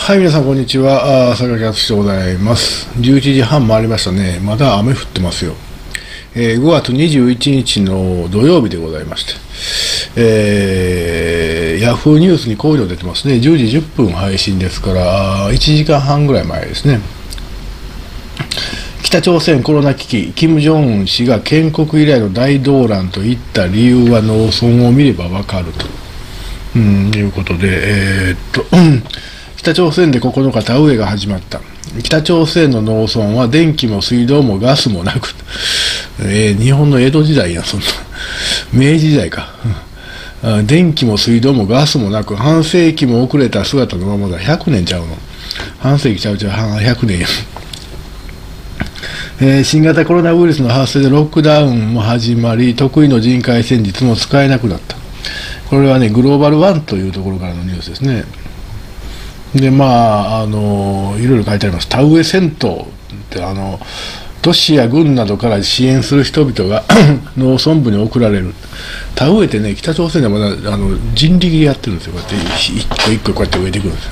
はい、皆さん、こんにちは。坂木敦でございます。11時半回りましたね。まだ雨降ってますよ。5月21日の土曜日でございまして、ヤフーニュースにこういうの出てますね。10時10分配信ですから、1時間半ぐらい前ですね。北朝鮮コロナ危機、金正恩氏が建国以来の大動乱といった理由は農村を見ればわかると、いうことで、北朝鮮で9日田植えが始まった。北朝鮮の農村は電気も水道もガスもなく、日本の江戸時代や、そんな明治時代か。電気も水道もガスもなく、半世紀も遅れた姿のままだ。100年ちゃうの。半世紀ちゃう100年や。新型コロナウイルスの発生でロックダウンも始まり、得意の人海戦術も使えなくなった。これはね、グローバルワンというところからのニュースですね。で、いろいろ書いてあります。田植え戦闘って、都市や軍などから支援する人々が農村部に送られる。田植えってね、北朝鮮ではまだ人力でやってるんですよ。こうやって一個一個こうやって植えていくんですよ。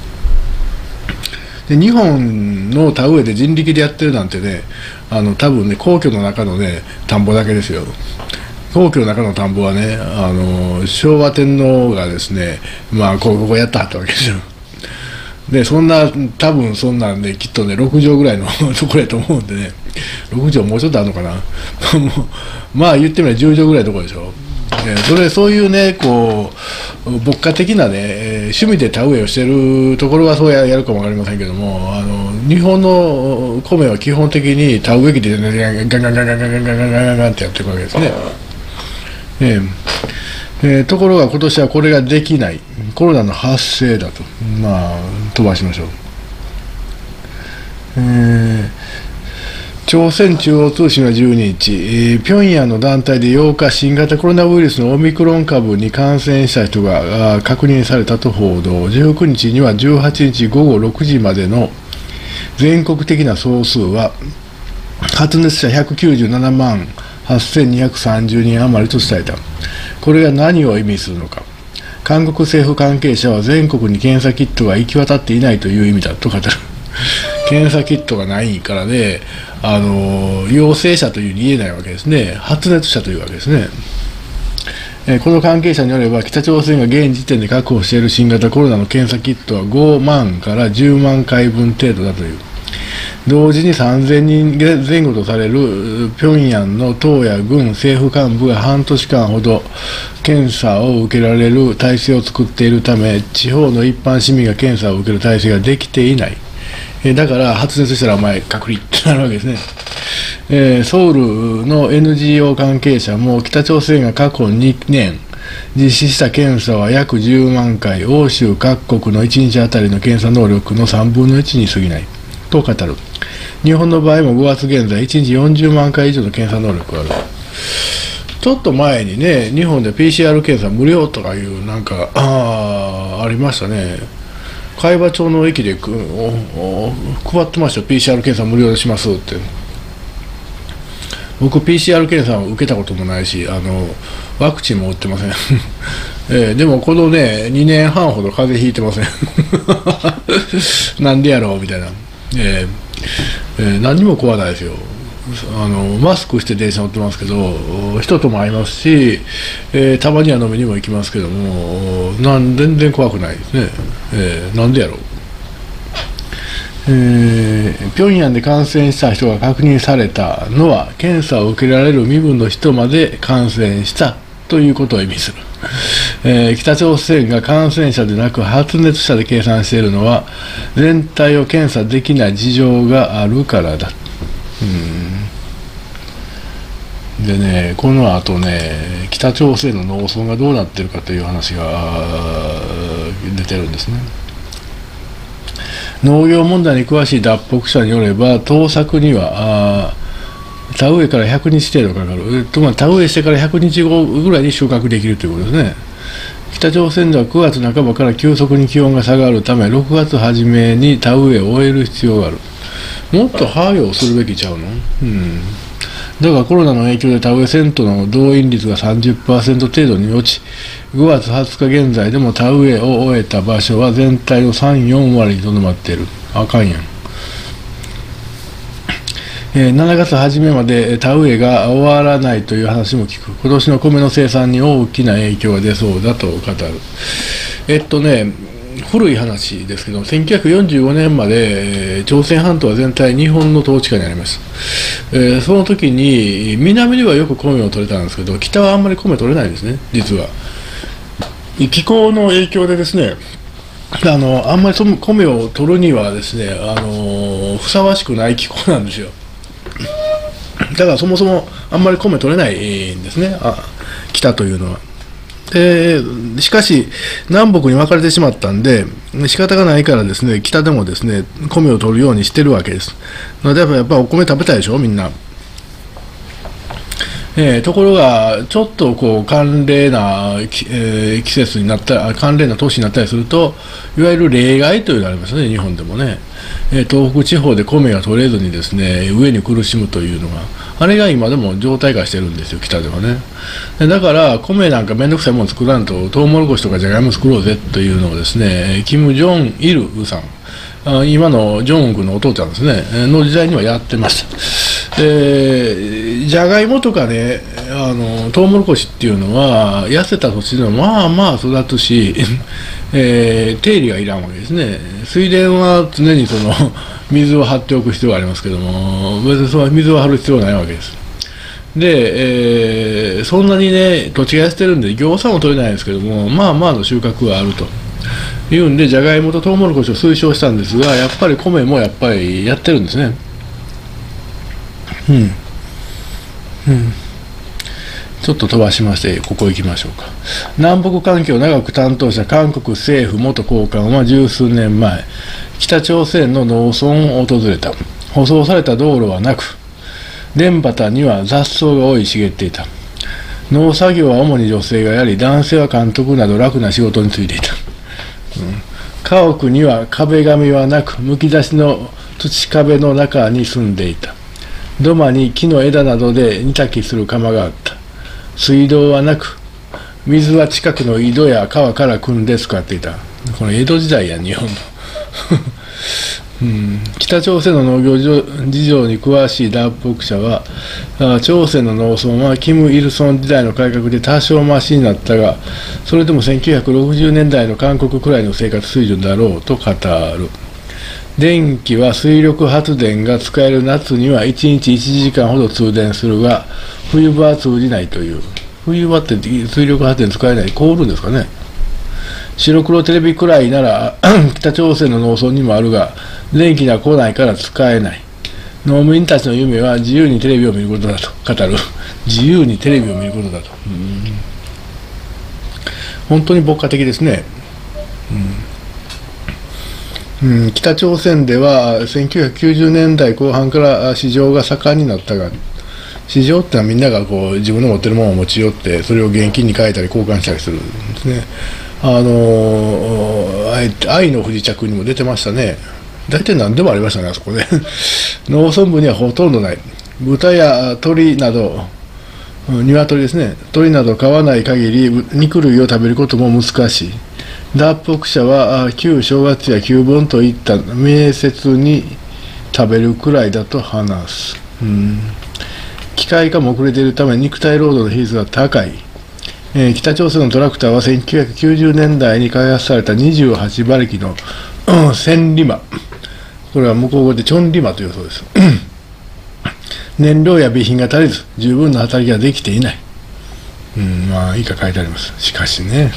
で、日本の田植えで人力でやってるなんてね、多分ね、皇居の中のね、田んぼだけですよ。皇居の中の田んぼはね、昭和天皇がですね、ここやったはったわけですよ。で、多分そんなんで、きっとね、6畳ぐらいのところやと思うんでね、6畳もうちょっとあるのかな。言ってみれば10畳ぐらいのところでしょ。そういうね、牧歌的なね、趣味で田植えをしてるところはそうやるかもわかりませんけども、日本の米は基本的に田植え機でガンガンガンガンガンガンガンガンガンガンガンガンってやっていくわけですね。ところが今年はこれができない。コロナの発生だと。飛ばしましょう。朝鮮中央通信は12日、平壌の団体で8日、新型コロナウイルスのオミクロン株に感染した人が確認されたと報道。19日には18日午後6時までの全国的な総数は、発熱者197万8230人余りと伝えた。これが何を意味するのか。韓国政府関係者は全国に検査キットが行き渡っていないという意味だと語る。検査キットがないからね、陽性者というに言えないわけですね。発熱者というわけですね。この関係者によれば、北朝鮮が現時点で確保している新型コロナの検査キットは5万から10万回分程度だという。同時に3000人前後とされる平壌の党や軍政府幹部が半年間ほど検査を受けられる体制を作っているため、地方の一般市民が検査を受ける体制ができていない。だから発熱したらお前隔離ってなるわけですね。ソウルの NGO 関係者も、北朝鮮が過去2年実施した検査は約10万回、欧州各国の1日あたりの検査能力の3分の1に過ぎないと語る。日本の場合も5月現在1日40万回以上の検査能力がある。ちょっと前にね、日本で PCR 検査無料とかいうありましたね。海馬町の駅で配ってましたよ。 PCR 検査無料でしますって。僕 PCR 検査を受けたこともないし、ワクチンも打ってません。でもこのね、2年半ほど風邪ひいてません。なんでやろうみたいな。何にも怖ないですよ。マスクして電車乗ってますけど、人とも会いますし、たまには飲みにも行きますけども、全然怖くないですね。なんでやろう。平壌で感染した人が確認されたのは、検査を受けられる身分の人まで感染したということを意味する。北朝鮮が感染者でなく発熱者で計算しているのは、全体を検査できない事情があるからだ。でね、この後ね、北朝鮮の農村がどうなっているかという話が出てるんですね。農業問題に詳しい脱北者によれば、耕作には田植えから100日程度かかる。田植えしてから100日後ぐらいに収穫できるということですね。北朝鮮では9月半ばから急速に気温が下がるため、6月初めに田植えを終える必要がある。もっと早うするべきちゃうの？だからコロナの影響で田植えセントの動員率が 30% 程度に落ち、 5月20日現在でも田植えを終えた場所は全体の3、4割にとどまっている。あかんやん。7月初めまで田植えが終わらないという話も聞く。今年の米の生産に大きな影響が出そうだと語る。古い話ですけど、1945年まで朝鮮半島は全体日本の統治下にありました。その時に南ではよく米を取れたんですけど、北はあんまり米取れないんですね、実は。気候の影響でですね、あんまり米を取るにはですね、ふさわしくない気候なんですよ。だからそもそもあんまり米取れないんですね、北というのは。でしかし南北に分かれてしまったんで仕方がないからですね、北でもですね米を取るようにしてるわけです。なのでやっぱりお米食べたいでしょみんな。ところがちょっとこう寒冷な、季節になった寒冷な年になったりすると、いわゆる冷害というのがありますね、日本でもね。東北地方で米が取れずにですね飢えに苦しむというのが、あれが今でも常態化してるんですよ、北ではね。だから米なんかめんどくさいもの作らんと、トウモロコシとかじゃがいも作ろうぜというのをですね、キム・ジョンイルさん、今のジョンウン君のお父ちゃんですねの時代にはやってました。じゃがいもとかね、トウモロコシっていうのは痩せた土地でもまあまあ育つし手入れがいらんわけですね。水田は常にその水を張っておく必要がありますけども、別にその水を張る必要はないわけです。で、そんなにね土地が痩せてるんで餃子も取れないんですけども、まあまあの収穫はあるというんで、じゃがいもとトウモロコシを推奨したんですが、やっぱり米もやっぱりやってるんですね。ちょっと飛ばしましてここ行きましょうか。南北関係を長く担当した韓国政府元高官は十数年前、北朝鮮の農村を訪れた。舗装された道路はなく、田畑には雑草が生い茂っていた。農作業は主に女性がやり、男性は監督など楽な仕事に就いていた。家屋には壁紙はなく、むき出しの土壁の中に住んでいた。土間に木の枝などで煮炊きする窯があった。水道はなく、水は近くの井戸や川から汲んで使っていた。この江戸時代や日本の北朝鮮の農業事情に詳しい脱北者は、朝鮮の農村はキム・イルソン時代の改革で多少マシになったが、それでも1960年代の韓国くらいの生活水準だろうと語る。電気は水力発電が使える夏には1日1時間ほど通電するが、冬場は通じないという。冬場って水力発電使えない、凍るんですかね。白黒テレビくらいなら北朝鮮の農村にもあるが、電気が来ないから使えない。農務員たちの夢は自由にテレビを見ることだと語る。自由にテレビを見ることだと。本当に牧歌的ですね。北朝鮮では1990年代後半から市場が盛んになったが、市場ってのはみんながこう自分の持ってるものを持ち寄ってそれを現金に変えたり交換したりするんですね。愛の不時着にも出てましたね。大体何でもありましたね、あそこね農村部にはほとんどない。豚や鳥など、鶏ですね、鳥など飼わない限り肉類を食べることも難しい。脱北者は旧正月や旧盆といった名節に食べるくらいだと話す。機械化も遅れているため肉体労働の比率が高い。北朝鮮のトラクターは1990年代に開発された28馬力の千里馬、これは向こう語でチョンリマというそうです燃料や備品が足りず十分な働きができていない。まあ以下書いてあります。しかしね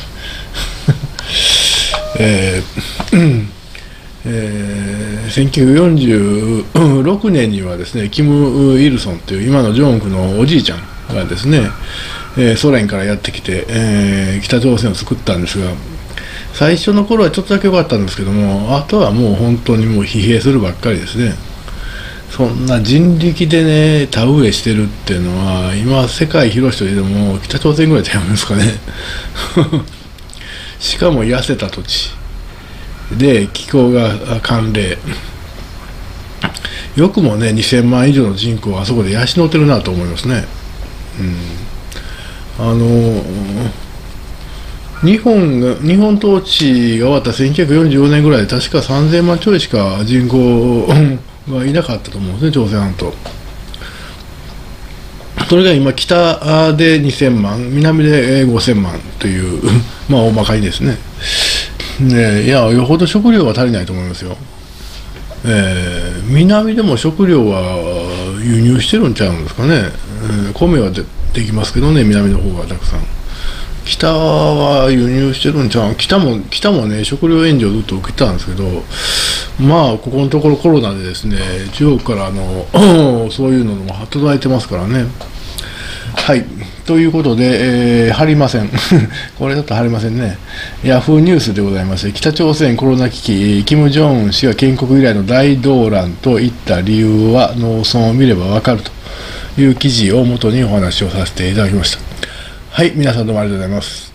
1946年にはですね、キム・イルソンという今のジョンクのおじいちゃんがですね、ソ連からやってきて、北朝鮮を作ったんですが、最初の頃はちょっとだけ良かったんですけども、あとはもう本当にもう疲弊するばっかりですね。そんな人力でね田植えしてるっていうのは今世界広い人でも北朝鮮ぐらいちゃうんですかねしかも痩せた土地で気候が寒冷、よくもね2000万以上の人口をあそこで養ってるなと思いますね。 日本統治が終わった1944年ぐらいで確か3000万ちょいしか人口がいなかったと思うんですね、朝鮮半島。それが今北で2000万、南で5000万というまあ大まかにですね。いや、よほど食料は足りないと思いますよ。南でも食料は輸入してるんちゃうんですかね。米はできますけどね、南の方がたくさん。北は輸入してるんちゃう。北もね、食料援助をずっと受けてたんですけど、まあここのところコロナでですね、中国からそういうのも届いてますからね。はい、ということで、貼りませんこれだと貼りませんね。ヤフーニュースでございまして、北朝鮮コロナ危機、キム・ジョンウン氏が建国以来の大動乱といった理由は農村を見ればわかるという記事を元にお話をさせていただきました。はい、皆さんどうもありがとうございます。